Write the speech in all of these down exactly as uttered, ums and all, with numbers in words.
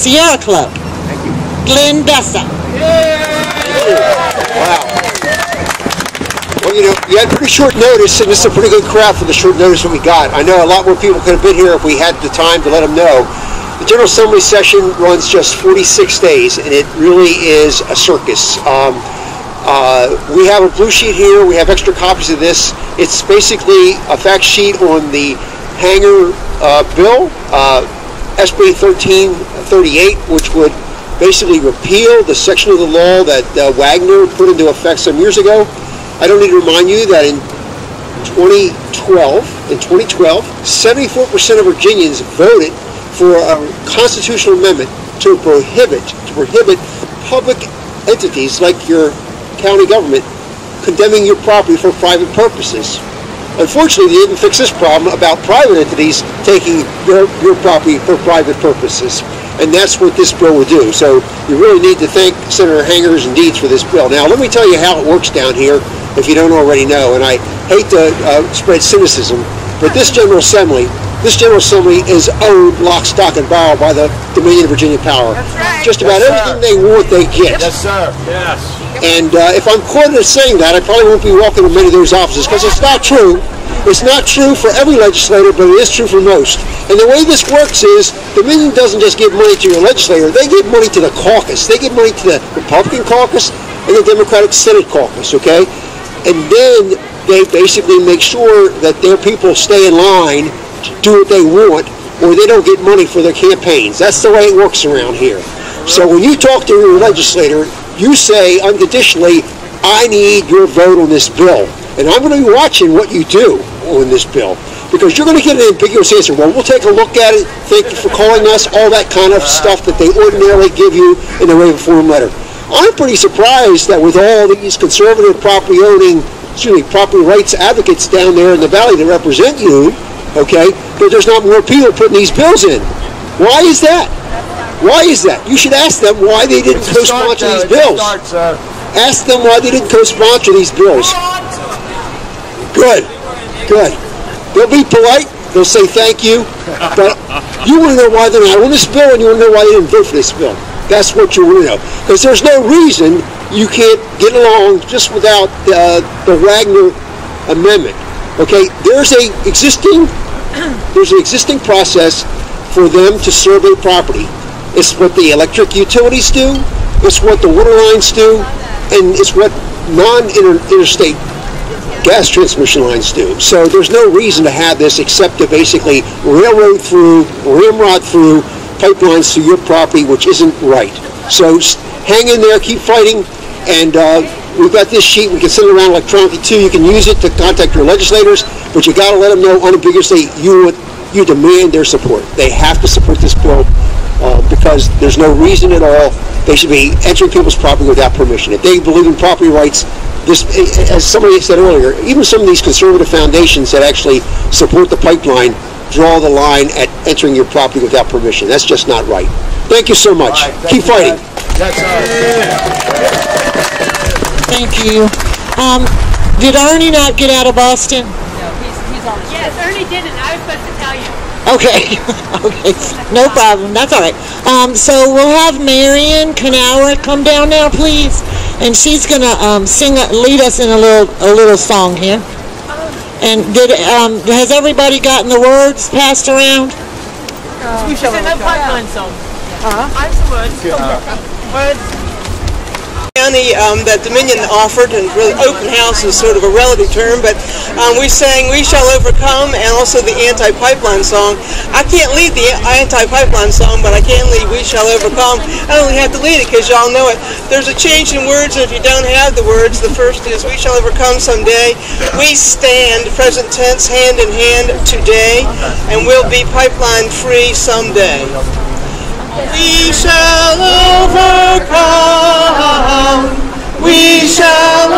Sierra Club. Thank you. Glenn Bessa. Wow. Well, you know, you had pretty short notice, and this is a pretty good crowd for the short notice that we got. I know a lot more people could have been here if we had the time to let them know. The General Assembly session runs just forty-six days, and it really is a circus. Um, uh, we have a blue sheet here. We have extra copies of this. It's basically a fact sheet on the hangar uh, bill, uh, S B thirteen thirty-eight, which would basically repeal the section of the law that uh, Wagner put into effect some years ago. I don't need to remind you that in twenty twelve, in twenty twelve, seventy-four percent of Virginians voted for a constitutional amendment to prohibit to prohibit public entities like your county government condemning your property for private purposes. Unfortunately, they didn't fix this problem about private entities taking your, your property for private purposes. And that's what this bill will do. So you really need to thank Senator Hangers and Deeds for this bill. Now, let me tell you how it works down here, if you don't already know. And I hate to uh, spread cynicism, but this General Assembly, this General Assembly is owned lock, stock, and barrel by the Dominion of Virginia Power. That's right. Just about yes, everything they want, they get. Yes, sir. Yes. And uh, if I'm quoted as saying that, I probably won't be walking in many of those offices, because it's not true. It's not true for every legislator, but it is true for most. And the way this works is, Dominion doesn't just give money to your legislator, they give money to the caucus. They give money to the Republican caucus and the Democratic Senate caucus, okay? And then they basically make sure that their people stay in line to do what they want, or they don't get money for their campaigns. That's the way it works around here. So when you talk to your legislator, you say unconditionally, I need your vote on this bill. And I'm going to be watching what you do on this bill, because you're going to get an ambiguous answer. Well, we'll take a look at it, thank you for calling us, all that kind of stuff that they ordinarily give you in the waiver form letter. I'm pretty surprised that with all these conservative property owning, excuse me, property rights advocates down there in the valley that represent you, okay, that there's not more people putting these bills in. Why is that? Why is that? You should ask them why they didn't co-sponsor these bills. Ask them why they didn't co-sponsor these bills. Good, good. They'll be polite, they'll say thank you, but you want to know why they're not on this bill, and you want to know why they didn't vote for this bill. That's what you want to know. Because there's no reason you can't get along just without uh, the Wagner Amendment. Okay, there's a existing, there's an existing process for them to survey property. It's what the electric utilities do, it's what the water lines do, and it's what non-interstate gas transmission lines do. So there's no reason to have this except to basically railroad through, ramrod through pipelines to your property, which isn't right. So hang in there, keep fighting, and uh, we've got this sheet. We can send it around electronically too. You can use it to contact your legislators, but you got to let them know unambiguously you you demand their support. They have to support this bill uh, because there's no reason at all they should be entering people's property without permission. If they believe in property rights, this, as somebody said earlier, even some of these conservative foundations that actually support the pipeline draw the line at entering your property without permission. That's just not right. Thank you so much. Right, Keep you, fighting. That's Thank you. Um, did Ernie not get out of Boston? No, he's, he's on. Yes, Ernie didn't. I was supposed to tell you. Okay, okay, no problem. That's all right. Um, so we'll have Marion Canower come down now, please, and she's gonna um, sing, lead us in a little, a little song here. And did um, has everybody gotten the words passed around? Uh, She's in the pipeline song. Uh-huh. I have some words. Words. County um, that Dominion offered, and really open house is sort of a relative term, but um, we sang We Shall Overcome and also the anti-pipeline song. I can't lead the anti-pipeline song, but I can lead We Shall Overcome. I don't really have to lead it because y'all know it. There's a change in words, and if you don't have the words, the first is We shall overcome someday. We stand, present tense, hand in hand today, and we'll be pipeline free someday. We shall overcome, we shall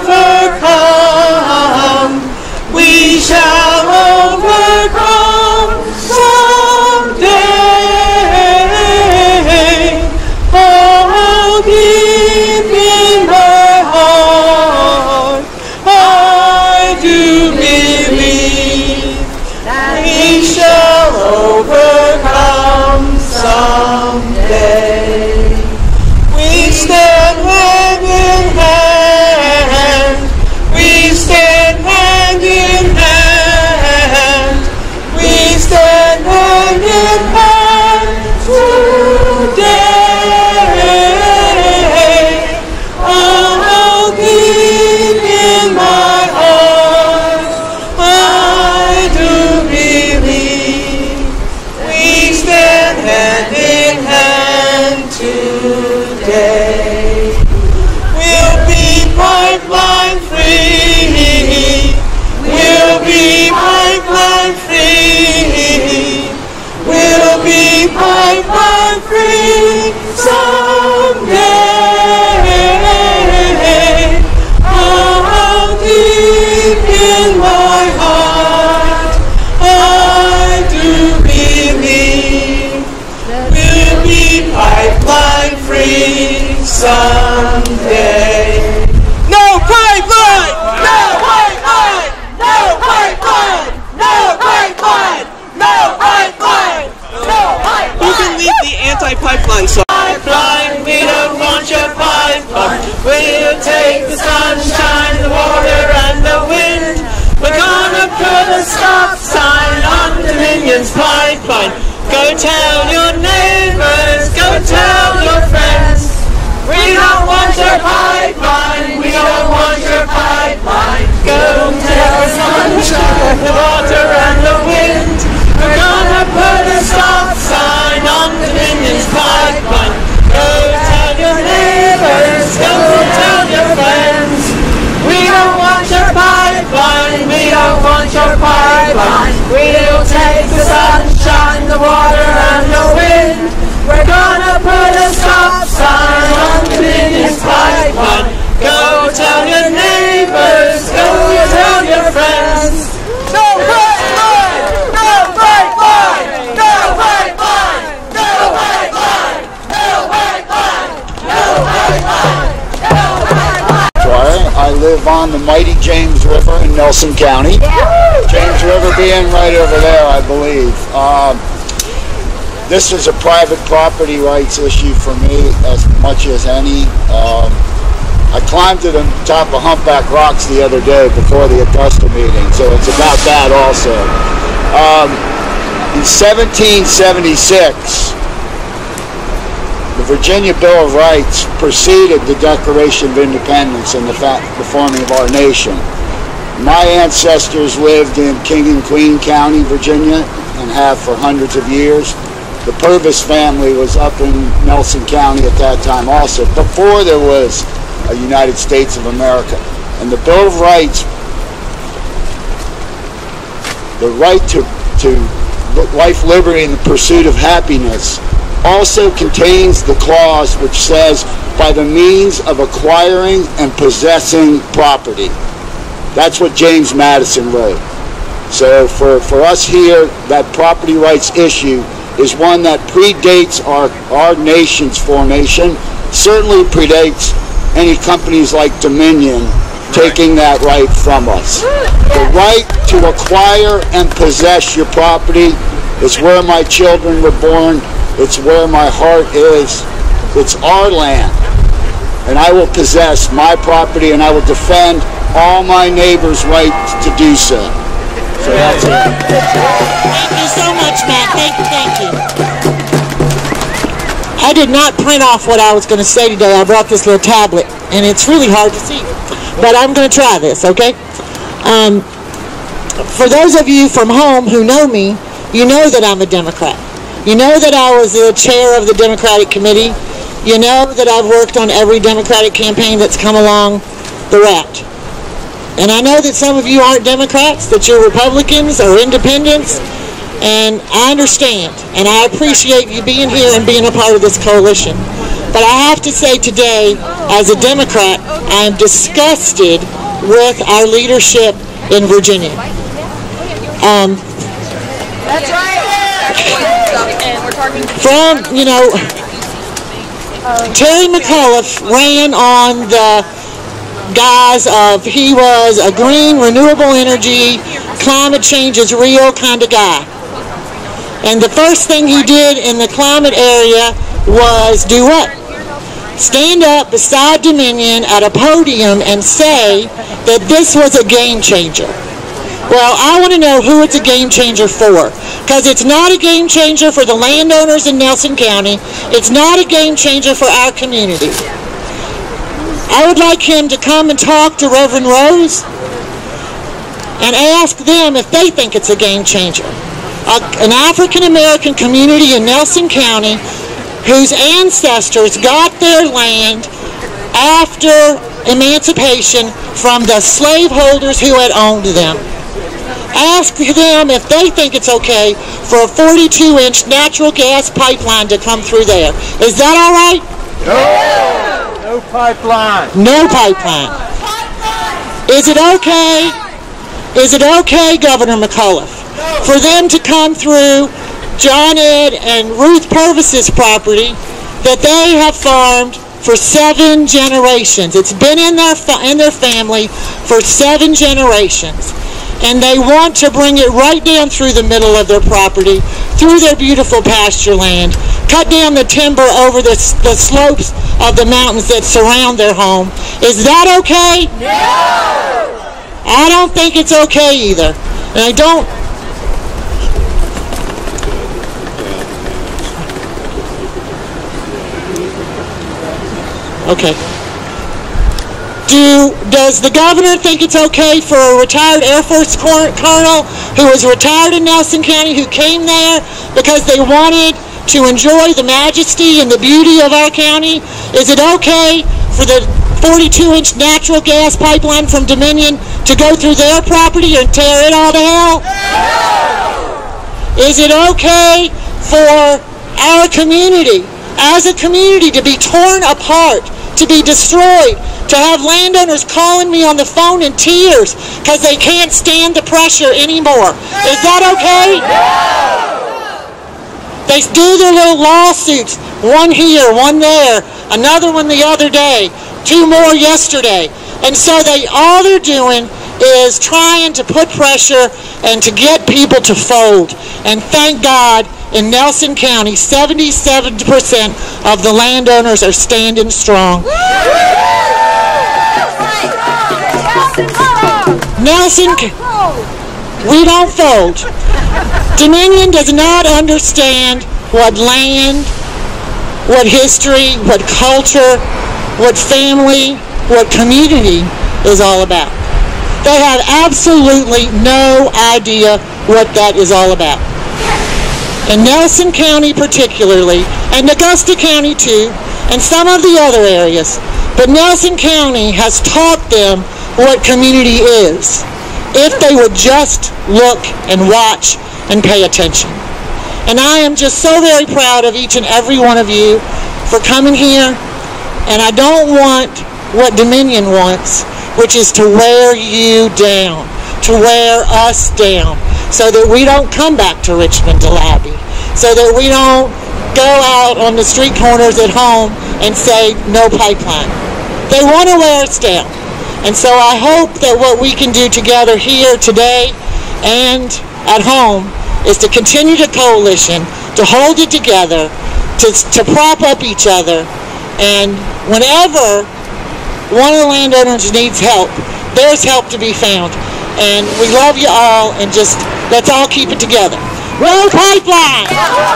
overcome, we shall overcome someday. Oh, deep in my heart, I do believe that we shall overcome someday. pipeline. Go tell your neighbors, go tell your friends. We don't want your pipeline, we don't want your pipeline. Go tell the sunshine, the water and the wind. We're gonna put a stop sign on Dominion's pipeline. Go tell your neighbors, go tell your friends. We don't want your pipeline, we don't want your pipeline. We'll take the sunshine, the water and the wind. We're gonna put a stop sign on Dominion's pipeline. Go tell your neighbors, go tell your friends. No pipeline! No pipeline! No pipeline! No pipeline! No pipeline! No pipeline! No pipeline! I live on the mighty James River in Nelson County. James River being right over there, I believe. Um, This is a private property rights issue for me as much as any. Um, I climbed to the top of Humpback Rocks the other day before the Augusta meeting, so it's about that also. Um, in seventeen seventy-six, the Virginia Bill of Rights preceded the Declaration of Independence and the, the forming of our nation. My ancestors lived in King and Queen County, Virginia, and have for hundreds of years. The Purvis family was up in Nelson County at that time also, before there was a United States of America. And the Bill of Rights, the right to, to life, liberty, and the pursuit of happiness, also contains the clause which says, by the means of acquiring and possessing property. That's what James Madison wrote. So for, for us here, that property rights issue is one that predates our, our nation's formation, certainly predates any companies like Dominion taking that right from us. The right to acquire and possess your property is where my children were born, it's where my heart is, it's our land. And I will possess my property and I will defend all my neighbors' right to do so. So that's it. Thank you so much, Matt. Thank you, thank you. I did not print off what I was going to say today. I brought this little tablet, and it's really hard to see. But I'm going to try this, okay? Um, for those of you from home who know me, you know that I'm a Democrat. You know that I was the chair of the Democratic Committee. You know that I've worked on every Democratic campaign that's come along the route. And I know that some of you aren't Democrats, that you're Republicans or Independents, and I understand, and I appreciate you being here and being a part of this coalition. But I have to say today, as a Democrat, I am disgusted with our leadership in Virginia. Um, That's right. From, you know, Terry McAuliffe ran on the guise of he was a green, renewable energy, climate change is real kind of guy. And the first thing he did in the climate area was do what? Stand up beside Dominion at a podium and say that this was a game changer. Well, I want to know who it's a game changer for. Because it's not a game changer for the landowners in Nelson County. It's not a game changer for our community. I would like him to come and talk to Reverend Rose and ask them if they think it's a game changer. A, an African-American community in Nelson County whose ancestors got their land after emancipation from the slaveholders who had owned them. Ask them if they think it's okay for a forty-two inch natural gas pipeline to come through there. Is that all right? No! No pipeline. No pipeline. Is it okay? Is it okay, Governor McAuliffe, for them to come through John Ed and Ruth Purvis's property that they have farmed for seven generations? It's been in their in their family for seven generations. And they want to bring it right down through the middle of their property, through their beautiful pasture land, cut down the timber over the, the slopes of the mountains that surround their home. Is that okay? No! I don't think it's okay either. And I don't... Okay. Do, does the governor think it's okay for a retired Air Force colonel who was retired in Nelson County, who came there because they wanted to enjoy the majesty and the beauty of our county? Is it okay for the forty-two inch natural gas pipeline from Dominion to go through their property and tear it all to hell? No! Is it okay for our community, as a community, to be torn apart, to be destroyed, to have landowners calling me on the phone in tears because they can't stand the pressure anymore? Is that okay? They do their little lawsuits, one here, one there, another one the other day, two more yesterday. And so they all they're doing is trying to put pressure and to get people to fold. And thank God, in Nelson County, seventy-seven percent of the landowners are standing strong. Nelson, we don't fold. Dominion does not understand what land, what history, what culture, what family, what community is all about. They have absolutely no idea what that is all about. In Nelson County particularly, and Augusta County too, and some of the other areas, but Nelson County has taught them what community is, if they would just look and watch and pay attention. And I am just so very proud of each and every one of you for coming here, and I don't want what Dominion wants, which is to wear you down, to wear us down, so that we don't come back to Richmond to lobby, so that we don't go out on the street corners at home and say no pipeline. They want to wear us down. And so I hope that what we can do together here today and at home is to continue the coalition, to hold it together, to, to prop up each other, and whenever one of the landowners needs help, there's help to be found. And we love you all, and just let's all keep it together. No pipeline!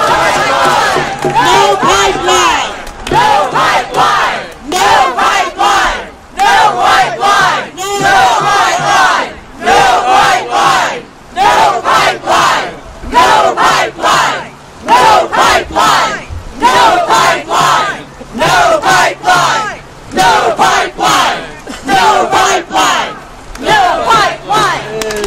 No pipeline! No pipeline! No pipeline! No pipeline! No pipeline! No pipeline! No pipeline! No pipeline! No pipeline! No pipeline! No pipeline! No pipeline! No pipeline! No pipeline!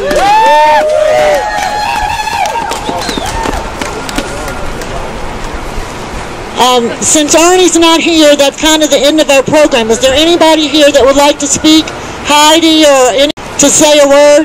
Um, since Arnie's not here, that's kind of the end of our program. Is there anybody here that would like to speak? Heidi, or any, to say a word?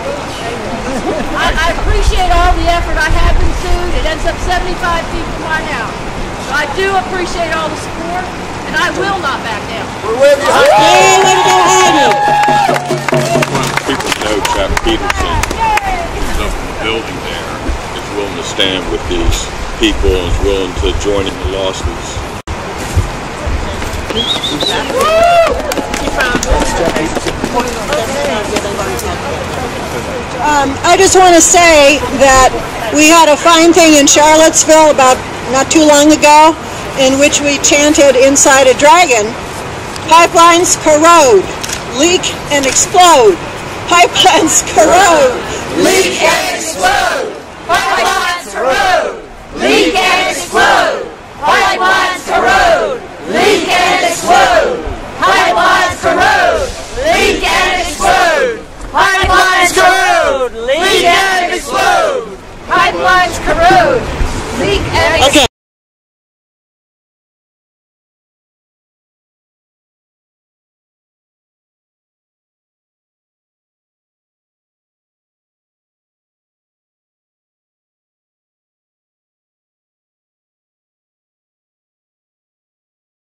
I, I appreciate all the effort. I have been sued. It ends up seventy-five feet from my house. So I do appreciate all the support, and I will not back down. We're with you. Yeah, way to go, Heidi. People know Chuck Peterson, who's up in the building there, is willing to stand with these people and is willing to join in the lawsuits. Um, I just want to say that we had a fine thing in Charlottesville about not too long ago, in which we chanted inside a dragon, pipelines corrode, leak and explode. Pipelines corrode, Leak and explode! Pipelines corrode! Leak and explode! Pipelines corrode! Leak and explode! Pipelines corrode! Leak and explode! Pipelines corrode! Leak and explode! Pipelines corrode. Leak and explode. Okay.